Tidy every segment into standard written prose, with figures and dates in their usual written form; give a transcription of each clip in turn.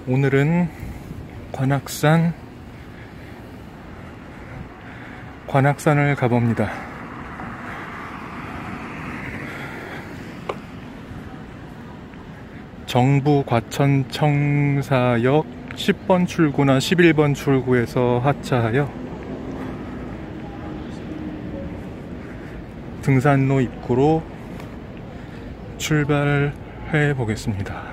오늘은 관악산을 가봅니다. 정부 과천청사역 10번 출구나 11번 출구에서 하차하여 등산로 입구로 출발해 보겠습니다.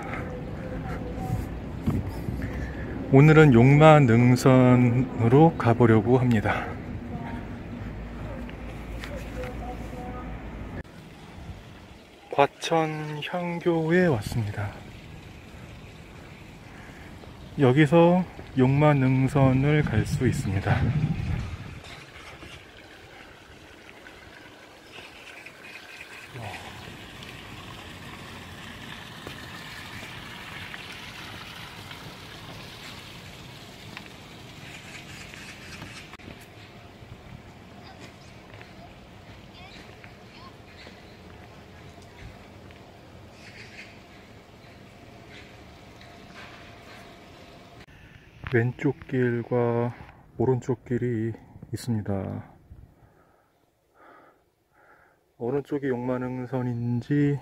오늘은 용마능선으로 가보려고 합니다. 과천향교에 왔습니다. 여기서 용마능선을 갈 수 있습니다. 왼쪽 길과 오른쪽 길이 있습니다. 오른쪽이 용마능선인지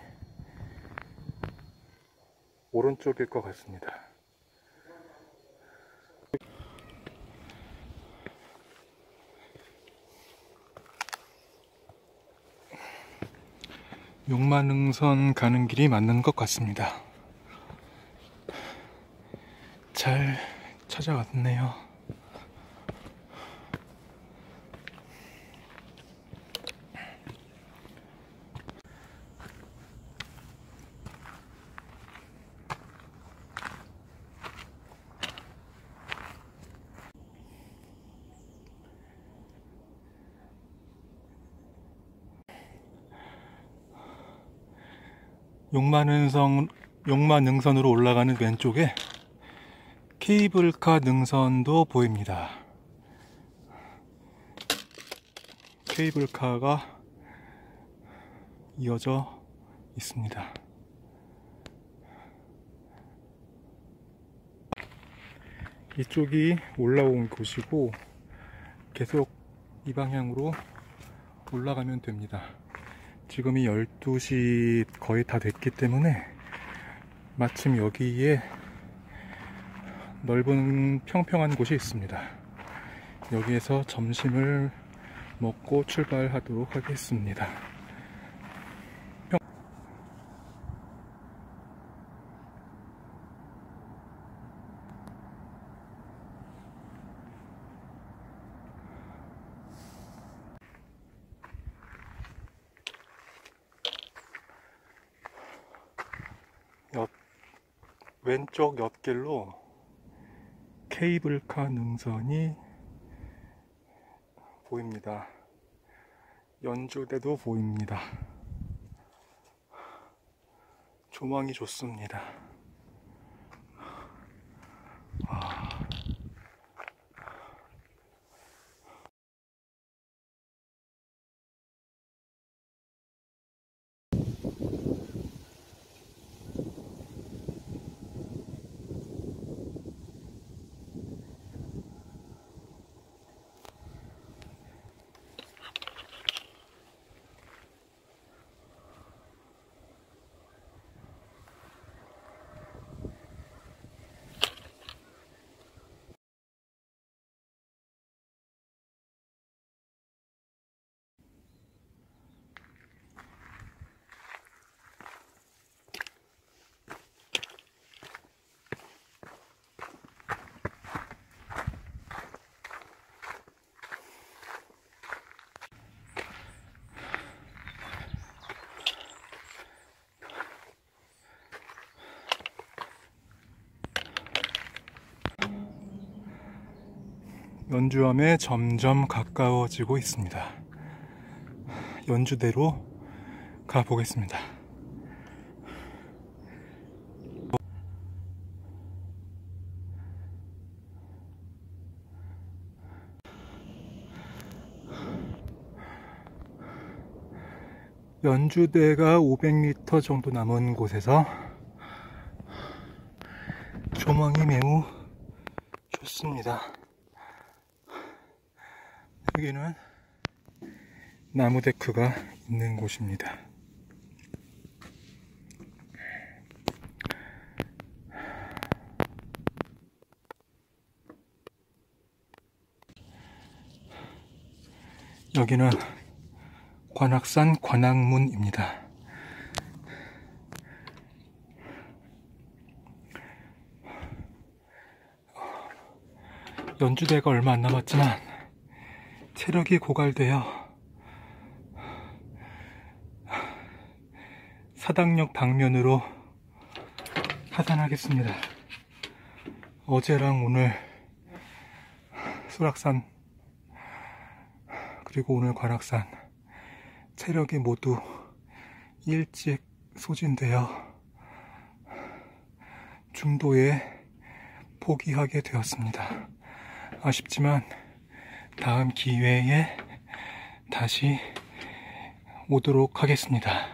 오른쪽일 것 같습니다. 용마능선 가는 길이 맞는 것 같습니다. 잘 찾아왔네요. 용마능선으로 올라가는 왼쪽에 케이블카 능선도 보입니다. 케이블카가 이어져 있습니다. 이쪽이 올라온 곳이고 계속 이 방향으로 올라가면 됩니다. 지금이 12시 거의 다 됐기 때문에 마침 여기에 넓은 평평한 곳이 있습니다. 여기에서 점심을 먹고 출발하도록 하겠습니다. 왼쪽 옆길로 케이블카 능선이 보입니다. 연주대도 보입니다. 조망이 좋습니다. 연주암에 점점 가까워지고 있습니다. 연주대로 가보겠습니다. 연주대가 500m 정도 남은 곳에서 조망이 매우 좋습니다. 여기는 나무 데크가 있는 곳입니다. 여기는 관악산 관악문입니다. 연주대가 얼마 안 남았지만 체력이 고갈되어 사당역 방면으로 하산하겠습니다. 어제랑 오늘 수락산 그리고 오늘 관악산 체력이 모두 일찍 소진되어 중도에 포기하게 되었습니다. 아쉽지만 다음 기회에 다시 오도록 하겠습니다.